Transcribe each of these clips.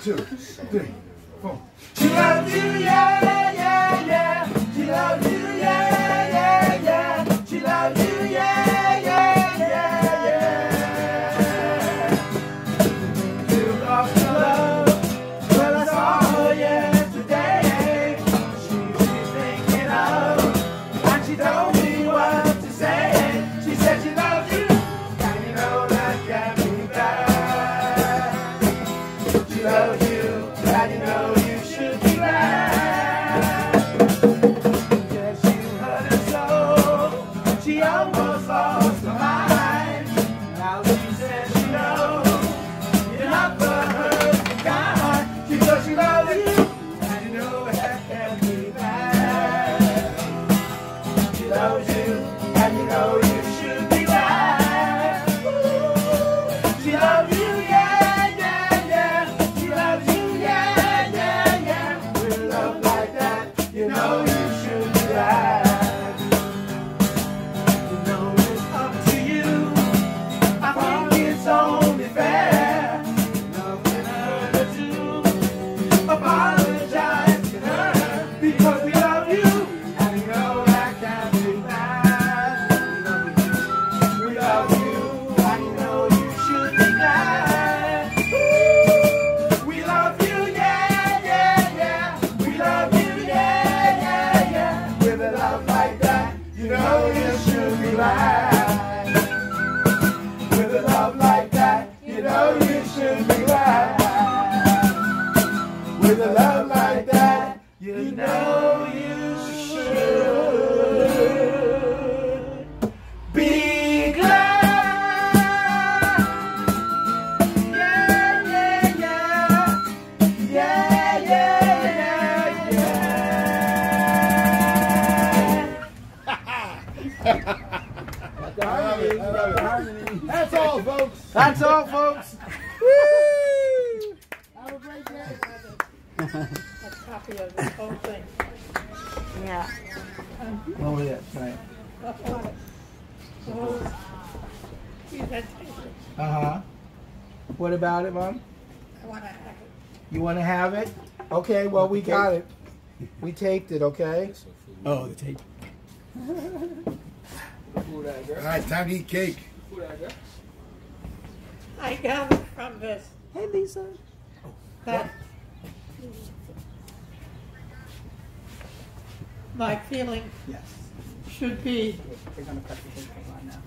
2, 3, 4. She loves you, yeah, yeah, yeah. She loves you, yeah, yeah, yeah. She loves you, yeah, yeah, yeah, yeah. You lost your love. Well, I saw her yesterday. She's thinking of, and she told me what to say. She said she loves you, and you know that can't be bad. She loves you, and you know you should be glad. Yes, you hurt her so, she almost lost her mind. Now she says she knows you're not for her kind. She says she loves you, and you know that can't be bad. She loves you, and you know you should be glad. She loves you, yeah, yeah, yeah. She loves you, yeah, yeah, yeah. With love like that, you know you should be glad. You know it's up to you. I think it's only fair. Nothing hurt her to apologize to her, because we love you, and you know that can't be bad. We love you, and you know you should be glad. We love you, yeah, yeah, yeah. We love you, yeah, yeah, yeah. With a love like that, you know you should be glad. With a love like that, you know you should be glad. With a love like that, you know you should be glad. Yeah, yeah, yeah. Yeah, yeah, yeah, yeah. That's all, folks. That's all, folks. Woo! Have a great day. A copy of the whole thing. Yeah. Oh, yeah, right. Presentation. Uh-huh. What about it, Mom? I want to have it. You want to have it? Okay, well, we got it. We taped it, okay? Oh, the tape. All right, time to eat cake. I gathered from this Hey, Lisa. that my feeling Yes. should be We're going to cut the cake on now.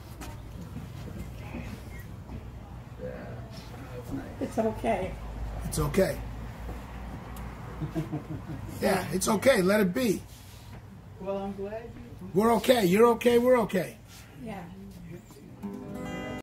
it's okay. It's okay. Yeah, it's okay. Let it be. Well, I'm glad you... We're okay. You're okay. We're okay. Yeah.